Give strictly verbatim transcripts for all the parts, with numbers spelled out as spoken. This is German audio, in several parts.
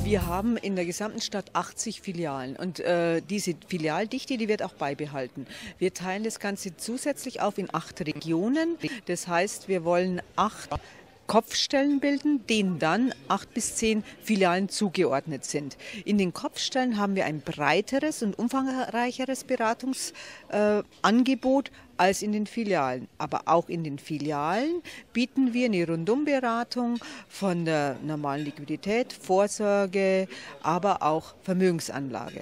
Wir haben in der gesamten Stadt achtzig Filialen und äh, diese Filialdichte, die wird auch beibehalten. Wir teilen das Ganze zusätzlich auf in acht Regionen. Das heißt, wir wollen acht Kopfstellen bilden, denen dann acht bis zehn Filialen zugeordnet sind. In den Kopfstellen haben wir ein breiteres und umfangreicheres Beratungsangebot äh, als in den Filialen. Aber auch in den Filialen bieten wir eine Rundumberatung von der normalen Liquidität, Vorsorge, aber auch Vermögensanlage.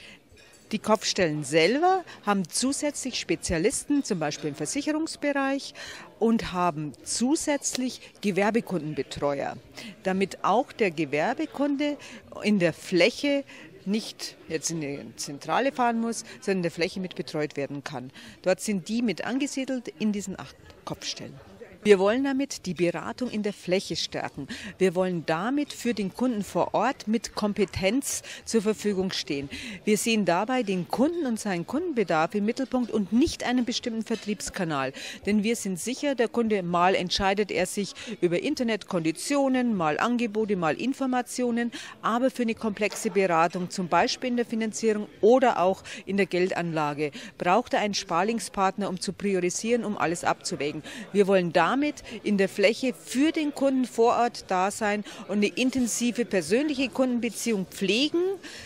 Die Kopfstellen selber haben zusätzlich Spezialisten, zum Beispiel im Versicherungsbereich, und haben zusätzlich Gewerbekundenbetreuer, damit auch der Gewerbekunde in der Fläche nicht jetzt in die Zentrale fahren muss, sondern in der Fläche mit betreut werden kann. Dort sind die mit angesiedelt in diesen acht Kopfstellen. Wir wollen damit die Beratung in der Fläche stärken. Wir wollen damit für den Kunden vor Ort mit Kompetenz zur Verfügung stehen. Wir sehen dabei den Kunden und seinen Kundenbedarf im Mittelpunkt und nicht einen bestimmten Vertriebskanal. Denn wir sind sicher, der Kunde mal entscheidet er sich über Internetkonditionen, mal Angebote, mal Informationen, aber für eine komplexe Beratung, zum Beispiel in der Finanzierung oder auch in der Geldanlage, braucht er einen Sparlingspartner, um zu priorisieren, um alles abzuwägen. Wir wollen damit in der Fläche für den Kunden vor Ort da sein und eine intensive persönliche Kundenbeziehung pflegen,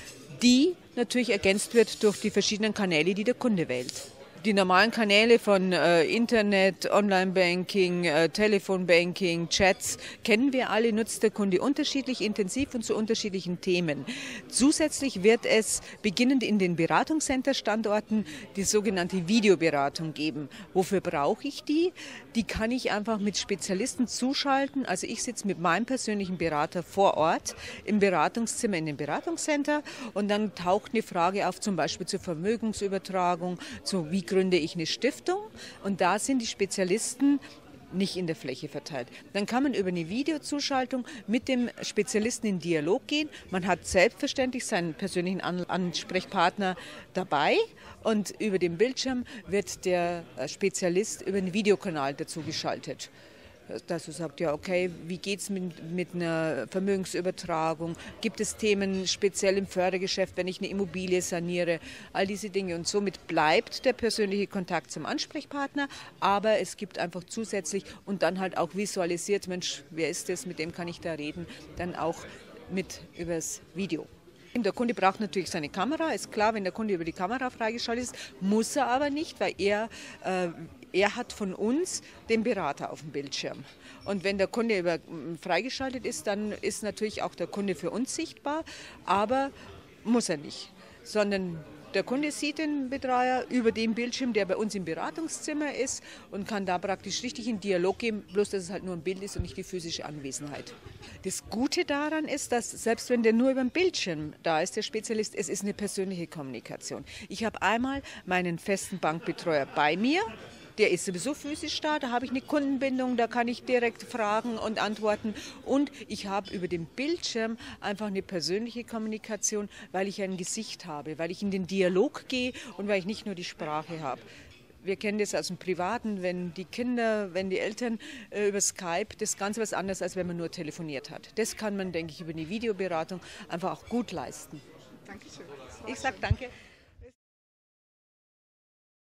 die natürlich ergänzt wird durch die verschiedenen Kanäle, die der Kunde wählt. Die normalen Kanäle von äh, Internet, Online-Banking, äh, Telefonbanking, Chats kennen wir alle, nutzt der Kunde unterschiedlich intensiv und zu unterschiedlichen Themen. Zusätzlich wird es beginnend in den Beratungscenter-Standorten die sogenannte Videoberatung geben. Wofür brauche ich die? Die kann ich einfach mit Spezialisten zuschalten. Also ich sitze mit meinem persönlichen Berater vor Ort im Beratungszimmer in dem Beratungscenter und dann taucht eine Frage auf, zum Beispiel zur Vermögensübertragung, zu wie gründe ich eine Stiftung, und da sind die Spezialisten nicht in der Fläche verteilt. Dann kann man über eine Videozuschaltung mit dem Spezialisten in Dialog gehen. Man hat selbstverständlich seinen persönlichen Ansprechpartner dabei und über den Bildschirm wird der Spezialist über einen Videokanal dazu geschaltet. Dass du sagst, ja okay, wie geht es mit, mit einer Vermögensübertragung? Gibt es Themen speziell im Fördergeschäft, wenn ich eine Immobilie saniere? All diese Dinge. Und somit bleibt der persönliche Kontakt zum Ansprechpartner, aber es gibt einfach zusätzlich und dann halt auch visualisiert, Mensch, wer ist das, mit dem kann ich da reden, dann auch mit übers Video. Der Kunde braucht natürlich seine Kamera, ist klar, wenn der Kunde über die Kamera freigeschaltet ist, muss er aber nicht, weil er, äh, er hat von uns den Berater auf dem Bildschirm. Und wenn der Kunde über, freigeschaltet ist, dann ist natürlich auch der Kunde für uns sichtbar, aber muss er nicht, sondern der Kunde sieht den Betreuer über den Bildschirm, der bei uns im Beratungszimmer ist, und kann da praktisch richtig in Dialog gehen, bloß dass es halt nur ein Bild ist und nicht die physische Anwesenheit. Das Gute daran ist, dass selbst wenn der nur über den Bildschirm da ist, der Spezialist, es ist eine persönliche Kommunikation. Ich habe einmal meinen festen Bankbetreuer bei mir. Der ist sowieso physisch da, da habe ich eine Kundenbindung, da kann ich direkt fragen und antworten. Und ich habe über den Bildschirm einfach eine persönliche Kommunikation, weil ich ein Gesicht habe, weil ich in den Dialog gehe und weil ich nicht nur die Sprache habe. Wir kennen das aus dem Privaten, wenn die Kinder, wenn die Eltern äh, über Skype, das ist ganz was anderes, als wenn man nur telefoniert hat. Das kann man, denke ich, über eine Videoberatung einfach auch gut leisten. Dankeschön. Ich sage danke.